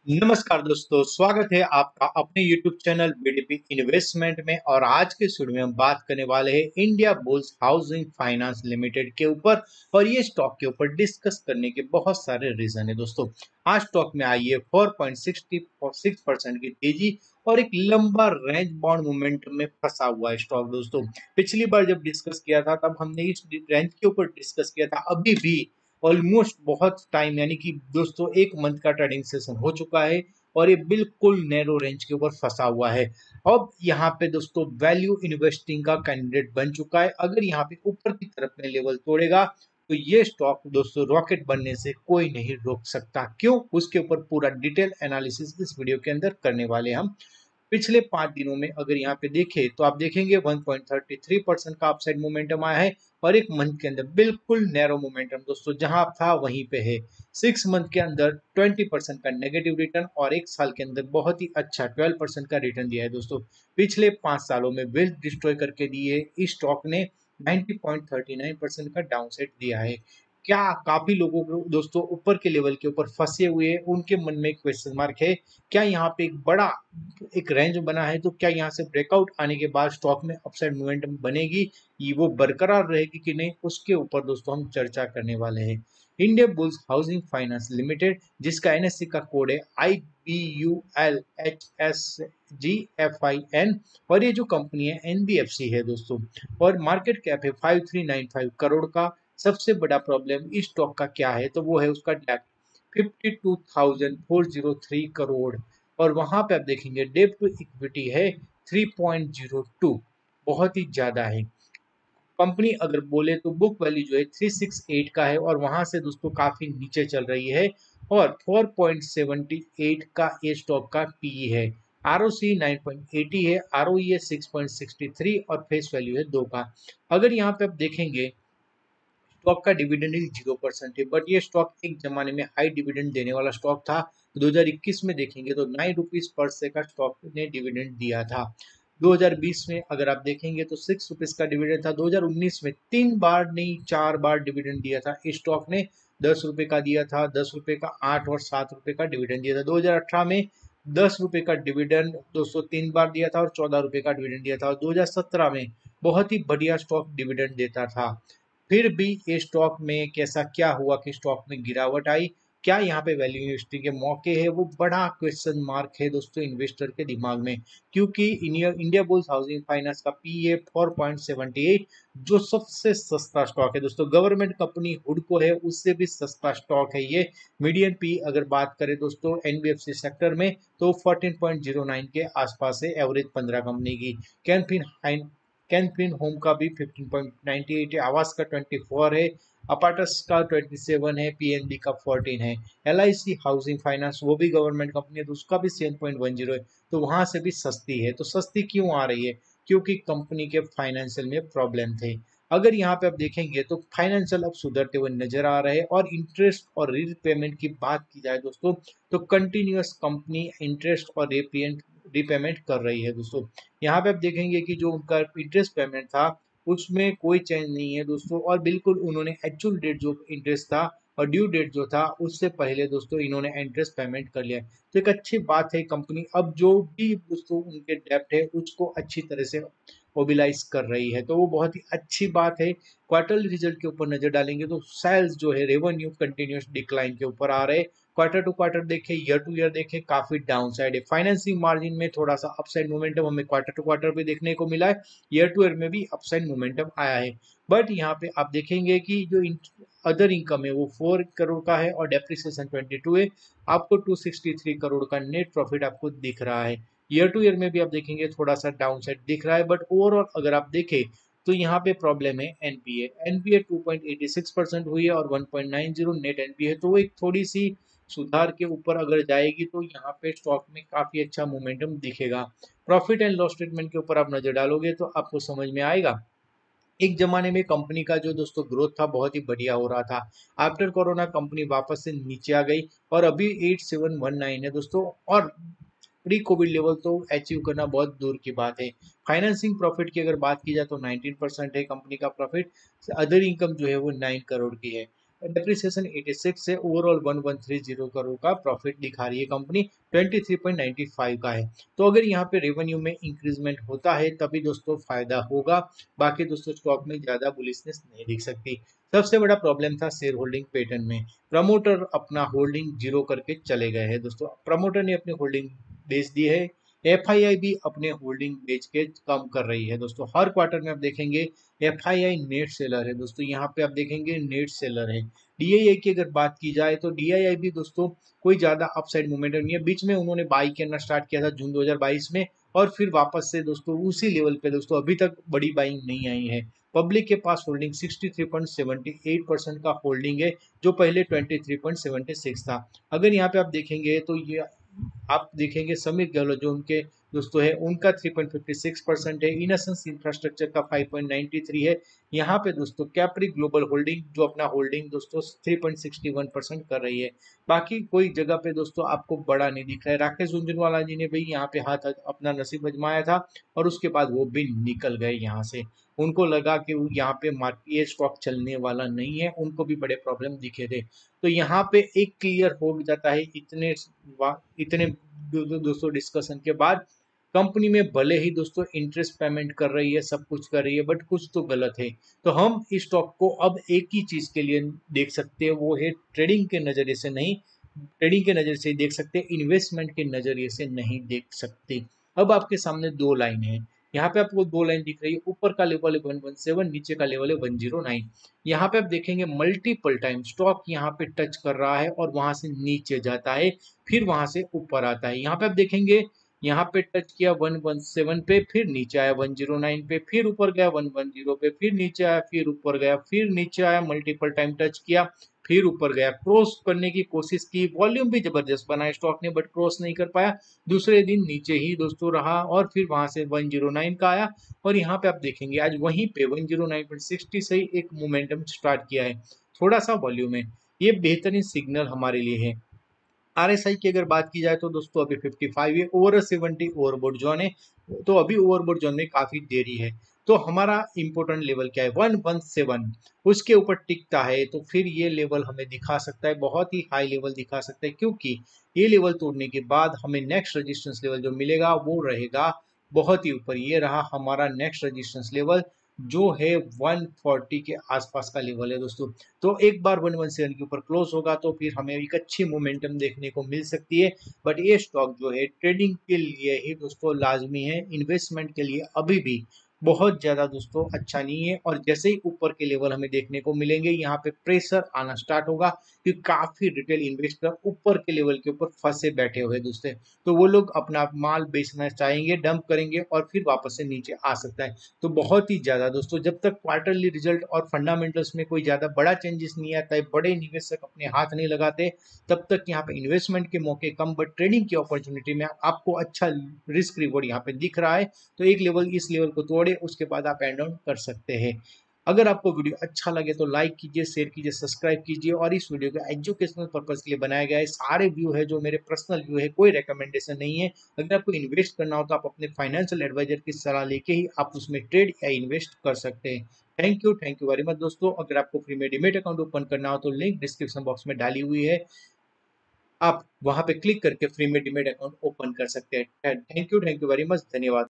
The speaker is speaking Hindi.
नमस्कार दोस्तों, स्वागत है आपका अपने YouTube चैनल बीडीपी इन्वेस्टमेंट में। और आज के वीडियो में हम बात करने वाले हैं India Bulls housing finance limited के ऊपर। और ये स्टॉक के ऊपर डिस्कस करने के बहुत सारे रीजन है दोस्तों। आज स्टॉक में आई है 4.66% की तेजी और एक लंबा रेंज बाउंड मोमेंटम में फंसा हुआ है स्टॉक दोस्तों। पिछली बार जब डिस्कस किया था तब हमने इस रेंज के ऊपर डिस्कस किया था। अभी भी ऑलमोस्ट बहुत टाइम यानी कि दोस्तों 1 मंथ का ट्रेडिंग सेशन हो चुका है और ये बिल्कुल नैरो रेंज के ऊपर फंसा हुआ है। अब यहाँ पे दोस्तों वैल्यू इन्वेस्टिंग का कैंडिडेट बन चुका है। अगर यहाँ पे ऊपर की तरफ में लेवल तोड़ेगा तो ये स्टॉक दोस्तों रॉकेट बनने से कोई नहीं रोक सकता। क्यों, उसके ऊपर पूरा डिटेल एनालिसिस इस वीडियो के अंदर करने वाले हम। पिछले 5 दिनों में अगर यहाँ पे देखें तो आप देखेंगे 1.33% का अपसाइड मोमेंटम आया है और 1 मंथ के अंदर बिल्कुल नैरो मोमेंटम दोस्तों जहां था वहीं पे है। 6 मंथ के अंदर 20% का नेगेटिव रिटर्न और 1 साल के अंदर बहुत ही अच्छा 12% का रिटर्न दिया है दोस्तों। पिछले 5 सालों में वेल्थ डिस्ट्रॉय करके दिए इस स्टॉक ने 90.39% का डाउनसाइड दिया है। क्या काफी लोगों को दोस्तों ऊपर के लेवल के ऊपर फंसे हुए हैं, उनके मन में एक क्वेश्चन मार्क है। क्या यहाँ पे एक बड़ा एक रेंज बना है तो क्या यहाँ से ब्रेकआउट आने के बाद स्टॉक में अपसाइड मोमेंटम बनेगी, ये वो बरकरार रहेगी कि नहीं, उसके ऊपर दोस्तों हम चर्चा करने वाले हैं। India Bulls housing finance limited जिसका एनएससी का कोड है IBULHSGFIN और ये जो कंपनी है एनबीएफसी है दोस्तों। और मार्केट कैप है 5395 करोड़ का। सबसे बड़ा प्रॉब्लम इस स्टॉक का क्या है तो वो है उसका डेप्थ 52,403 करोड़। और वहां पे आप देखेंगे डेट टू इक्विटी है 3.02, बहुत ही ज्यादा है। कंपनी अगर बोले तो बुक वैल्यू जो है 368 का है और वहां से दोस्तों काफी नीचे चल रही है। और 4.78 का ये स्टॉक का पीई है। आरओसी 9.80 है, आरओई है 6.63 और फेस वैल्यू है 2 का। अगर यहाँ पे आप देखेंगे स्टॉक का डिविडेंड 0% है, बट ये स्टॉक एक जमाने में हाई डिविडेंड देने वाला स्टॉक था। 2021 में देखेंगे तो 9 रुपीज पर से का स्टॉक ने डिविडेंड दिया था। 2020 में अगर आप देखेंगे तो 6 रुपीज का डिविडेंड था। 2019 में 3 बार नहीं 4 बार डिविडेंड दिया था इस स्टॉक ने। 10 रुपए का दिया था, 10 रुपए का, 8 और 7 रुपए का डिविडेंड दिया था। 2018 में 10 रुपए का डिविडेंड 203 बार दिया था और 14 रुपए का डिविडेंड दिया था। और 2017 में बहुत ही बढ़िया स्टॉक डिविडेंड देता था। फिर भी ये स्टॉक में कैसा क्या हुआ कि स्टॉक में गिरावट आई। क्या यहाँ पे वैल्यू इन्वेस्टिंग के मौके है, वो बड़ा क्वेश्चन मार्क है दोस्तों इन्वेस्टर के दिमाग में। क्योंकि इंडिया बुल्स हाउसिंग फाइनेंस का पी है 4.78, जो सबसे सस्ता स्टॉक है दोस्तों। गवर्नमेंट कंपनी हुडको है उससे भी सस्ता स्टॉक है ये। मीडियन पी अगर बात करें दोस्तों एनबीएफसी सेक्टर में तो 14.09 के आसपास है, एवरेज 15 कंपनी की। कैनफिन कैनफिन होम का भी 15.98 है, आवास का 24 है, अपाटस का 27 है, पीएनबी का 14 है। एलआईसी हाउसिंग फाइनेंस वो भी गवर्नमेंट कंपनी है तो उसका भी 7.10 है। तो वहां से भी सस्ती है। तो सस्ती क्यों आ रही है? क्योंकि कंपनी के फाइनेंशियल में प्रॉब्लम थे। अगर यहाँ पे आप देखेंगे तो फाइनेंशियल अब सुधरते हुए नजर आ रहे हैं। और इंटरेस्ट और रीपेमेंट की बात की जाए दोस्तों तो कंटिन्यूअस कंपनी इंटरेस्ट और रीपेमेंट कर रही है दोस्तों। यहाँ पे आप देखेंगे कि जो उनका इंटरेस्ट पेमेंट था उसमें कोई चेंज नहीं है दोस्तों। और बिल्कुल उन्होंने एक्चुअल डेट जो इंटरेस्ट था और ड्यू डेट जो था उससे पहले दोस्तों इन्होंने इंटरेस्ट पेमेंट कर लिया। तो एक अच्छी बात है, कंपनी अब जो भी दोस्तों उनके डेप्ट है उसको अच्छी तरह से मोबिलाइज कर रही है, तो वो बहुत ही अच्छी बात है। क्वार्टरली रिजल्ट के ऊपर नजर डालेंगे तो सेल्स जो है रेवेन्यू कंटिन्यूस डिक्लाइन के ऊपर आ रहे हैं। क्वार्टर टू क्वार्टर देखे, ईयर टू ईयर देखे, काफी डाउन साइड है। फाइनेंसिंग मार्जिन में थोड़ा सा अपसाइड मोमेंटम हमें क्वार्टर टू क्वार्टर पे देखने को मिला है। ईयर टू ईयर में भी अपसाइड मोमेंटम आया है। बट यहाँ पे आप देखेंगे कि जो अदर इनकम है वो 4 करोड़ का है और डेप्रिसिएशन 22 है। आपको 263 करोड़ का नेट प्रॉफिट आपको दिख रहा है। ईयर टू ईयर में भी आप देखेंगे थोड़ा सा डाउन साइड दिख रहा है। बट ओवरऑल अगर आप देखें तो यहाँ पे प्रॉब्लम है एनपीए। एनपीए 2.86% हुई है और 1.90 नेट एनपीए है। तो वो एक थोड़ी सी सुधार के ऊपर अगर जाएगी तो यहाँ पे स्टॉक में काफी अच्छा मोमेंटम दिखेगा। प्रॉफिट एंड लॉस स्टेटमेंट के ऊपर आप नजर डालोगे तो आपको समझ में आएगा। एक जमाने में कंपनी का जो दोस्तों ग्रोथ था बहुत ही बढ़िया हो रहा था। आफ्टर कोरोना कंपनी वापस से नीचे आ गई और अभी 8719 है दोस्तों। और प्री कोविड लेवल तो अचीव करना बहुत दूर की बात है। फाइनेंसिंग प्रॉफिट की अगर बात की जाए तो 19% है कंपनी का प्रॉफिट। अदर इनकम जो है वो 9 करोड़ की है। डेप्रिसिएशन 86 है, ओवरऑल 1130 करोड़ का प्रॉफिट दिखा रही है कंपनी, 23.95 का है। तो अगर यहाँ पे रेवेन्यू में इंक्रीजमेंट होता है तभी दोस्तों फायदा होगा, बाकी दोस्तों स्टॉक में ज्यादा बुलिशनेस नहीं दिख सकती। सबसे बड़ा प्रॉब्लम था शेयर होल्डिंग पैटर्न में, प्रमोटर अपना होल्डिंग जीरो करके चले गए हैं दोस्तों, प्रमोटर ने अपनी होल्डिंग बेच दी है, एफआईआई भी अपने होल्डिंग बेच के कम कर रही है दोस्तों। हर क्वार्टर में आप देखेंगे एफआईआई नेट सेलर है दोस्तों, यहाँ पे आप देखेंगे नेट सेलर है। डीआईआई की अगर बात की जाए तो डीआईआई भी दोस्तों कोई ज्यादा अपसाइड मोमेंटम नहीं है, बीच में उन्होंने बाई करना स्टार्ट किया था जून 2022 में, और फिर वापस से दोस्तों उसी लेवल पे दोस्तों अभी तक बड़ी बाइंग नहीं आई है। पब्लिक के पास होल्डिंग 63.78% का होल्डिंग है, जो पहले 23.76 था। अगर यहाँ पे आप देखेंगे तो ये आप देखेंगे समीर गहलोत जो उनके दोस्तों है, उनका 3.56% है, इनसेंस इंफ्रास्ट्रक्चर का 5.93 है। यहाँ पे दोस्तों कैप्री ग्लोबल होल्डिंग जो अपना होल्डिंग दोस्तों 3.61% कर रही है। बाकी कोई जगह पे दोस्तों आपको बड़ा नहीं दिख रहा है। राकेश झुनझुनवाला जी ने भी यहाँ पे हाथ अपना नसीब आजमाया था और उसके बाद वो भी निकल गए यहाँ से। उनको लगा कि यहाँ पे मार्केट ये स्टॉक चलने वाला नहीं है, उनको भी बड़े प्रॉब्लम दिखे थे। तो यहाँ पे एक क्लियर हो जाता है इतने दोस्तों डिस्कशन के बाद, कंपनी में भले ही दोस्तों इंटरेस्ट पेमेंट कर रही है, सब कुछ कर रही है, बट कुछ तो गलत है। तो हम इस स्टॉक को अब एक ही चीज के लिए देख सकते हैं, वो है ट्रेडिंग के नजरिए से नहीं, ट्रेडिंग के नजरिए से देख सकते हैं, इन्वेस्टमेंट के नजरिए से नहीं देख सकते। अब आपके सामने दो लाइन है, यहाँ पे आपको दो लाइन दिख रही है, ऊपर का लेवल है 117, नीचे का लेवल है 109। यहाँ पे आप देखेंगे मल्टीपल टाइम स्टॉक यहाँ पे टच कर रहा है और वहां से नीचे जाता है, फिर वहां से ऊपर आता है। यहाँ पे आप देखेंगे यहाँ पे टच किया 117 पे, फिर नीचे आया 109 पे, फिर ऊपर गया 110 पे, फिर नीचे आया, फिर ऊपर गया, फिर नीचे आया, मल्टीपल टाइम टच किया, फिर ऊपर गया, क्रॉस करने की कोशिश की, वॉल्यूम भी जबरदस्त बनाया स्टॉक ने, बट क्रॉस नहीं कर पाया। दूसरे दिन नीचे ही दोस्तों रहा और फिर वहां से 109 का आया, और यहाँ पे आप देखेंगे आज वहीं पे 109.60 से ही एक मोमेंटम स्टार्ट किया है, थोड़ा सा वॉल्यूम है। ये बेहतरीन सिग्नल हमारे लिए है। आरएसआई की अगर बात की जाए तो दोस्तों अभी 55 है, ओवर 70 ओवरबोट जोन है, तो अभी ओवरबोट जोन में काफी देरी है। तो हमारा इंपोर्टेंट लेवल क्या है, 117, उसके ऊपर टिकता है तो फिर ये लेवल हमें दिखा सकता है, बहुत ही हाई लेवल दिखा सकता है, क्योंकि ये लेवल तोड़ने के बाद हमें नेक्स्ट रेजिस्टेंस लेवल जो मिलेगा वो रहेगा बहुत ही ऊपर। ये रहा हमारा नेक्स्ट रेजिस्टेंस लेवल जो है 140 के आसपास का लेवल है दोस्तों। तो एक बार 117 के ऊपर क्लोज होगा तो फिर हमें एक अच्छी मोमेंटम देखने को मिल सकती है। बट ये स्टॉक जो है ट्रेडिंग के लिए ही दोस्तों लाजमी है, इन्वेस्टमेंट के लिए अभी भी बहुत ज्यादा दोस्तों अच्छा नहीं है। और जैसे ही ऊपर के लेवल हमें देखने को मिलेंगे, यहाँ पे प्रेशर आना स्टार्ट होगा, क्योंकि काफी रिटेल इन्वेस्टर ऊपर के लेवल के ऊपर फंसे बैठे हुए दोस्तों, तो वो लोग अपना माल बेचना चाहेंगे, डंप करेंगे और फिर वापस से नीचे आ सकता है। तो बहुत ही ज्यादा दोस्तों जब तक क्वार्टरली रिजल्ट और फंडामेंटल्स में कोई ज्यादा बड़ा चेंजेस नहीं आता है, बड़े निवेशक अपने हाथ नहीं लगाते, तब तक यहाँ पे इन्वेस्टमेंट के मौके कम, बट ट्रेडिंग की अपॉर्चुनिटी में आपको अच्छा रिस्क रिवॉर्ड यहाँ पे दिख रहा है। तो एक लेवल इस लेवल को तोड़े, उसके बाद आप एंड डाउन कर सकते हैं। अगर आपको वीडियो अच्छा लगे तो लाइक कीजिए, शेयर कीजिए, सब्सक्राइब कीजिए। और इस वीडियो को एजुकेशनल पर्पज के लिए बनाया गया है, सारे व्यू है जो मेरे पर्सनल व्यू है, कोई रिकमेंडेशन नहीं है। अगर आपको इन्वेस्ट करना हो तो आप अपने फाइनेंशियल एडवाइजर की सलाह लेके ही आप उसमें ट्रेड या इन्वेस्ट कर सकते हैं। थैंक यू वेरी मच दोस्तों। अगर आपको फ्री में डीमेट अकाउंट ओपन करना हो तो लिंक डिस्क्रिप्शन बॉक्स में डाली हुई है, आप वहां पे क्लिक करके फ्री में डीमेट अकाउंट ओपन कर सकते हैं। थैंक यू वेरी मच, धन्यवाद।